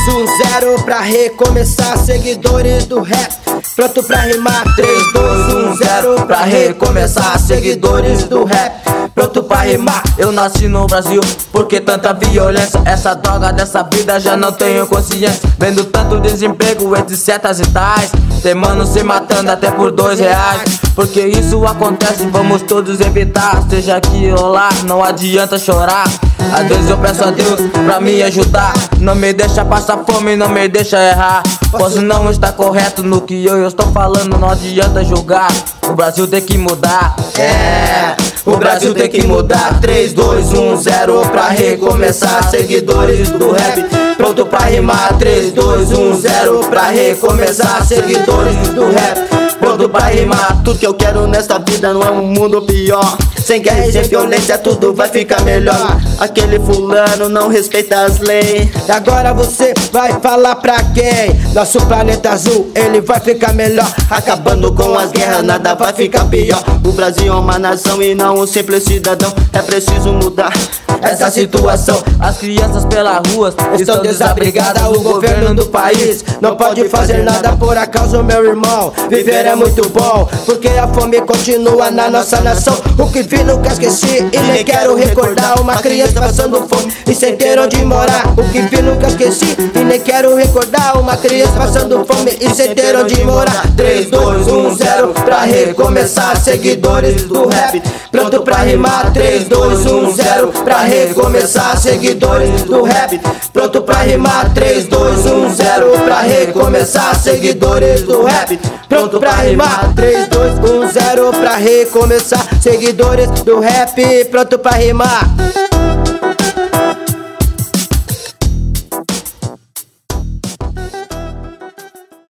1, 0 pra recomeçar, seguidores do rap, pronto pra rimar. 3, 2, 1, 0 pra recomeçar, seguidores do rap, pronto pra rimar. Eu nasci no Brasil, porque tanta violência? Essa droga dessa vida já não tenho consciência. Vendo tanto desemprego entre setas e tais, tem mano se matando até por R$2. Porque isso acontece, vamos todos evitar. Seja aqui ou lá, não adianta chorar. Às vezes eu peço a Deus pra me ajudar. Não me deixa passar fome, não me deixa errar. Posso não estar correto no que eu estou falando, não adianta julgar. O Brasil tem que mudar. O Brasil tem que mudar. 3, 2, 1, 0 pra recomeçar, seguidores do rap, pronto pra rimar. 3, 2, 1, 0 pra recomeçar, seguidores do rap, pronto pra rimar. Tudo que eu quero nesta vida não é um mundo pior. Sem guerra e sem violência tudo vai ficar melhor. Aquele fulano não respeita as leis. E agora você vai falar pra quem? Nosso planeta azul, ele vai ficar melhor. Acabando com as guerras, nada vai ficar pior. O Brasil é uma nação e não um simples cidadão. É preciso mudar essa situação. As crianças pelas ruas estão desabrigadas, o governo do país não pode fazer nada por acaso, meu irmão. Viver é muito bom, porque a fome continua na nossa nação. O que vi nunca esqueci e nem quero recordar. Uma criança passando fome e sem ter onde morar. O que vi nunca esqueci e nem quero recordar. Uma criança passando fome e sem ter onde morar. 3, 2, 1, 0 pra recomeçar, seguidores do rap, pronto pra rimar. 3, 2, 1, 0 pra recomeçar, seguidores do rap, pronto pra rimar. 3, 2, 1, 0 pra recomeçar, seguidores do rap, pronto pra rimar. 3, 2, 1, 0 pra recomeçar, seguidores do rap, pronto pra rimar.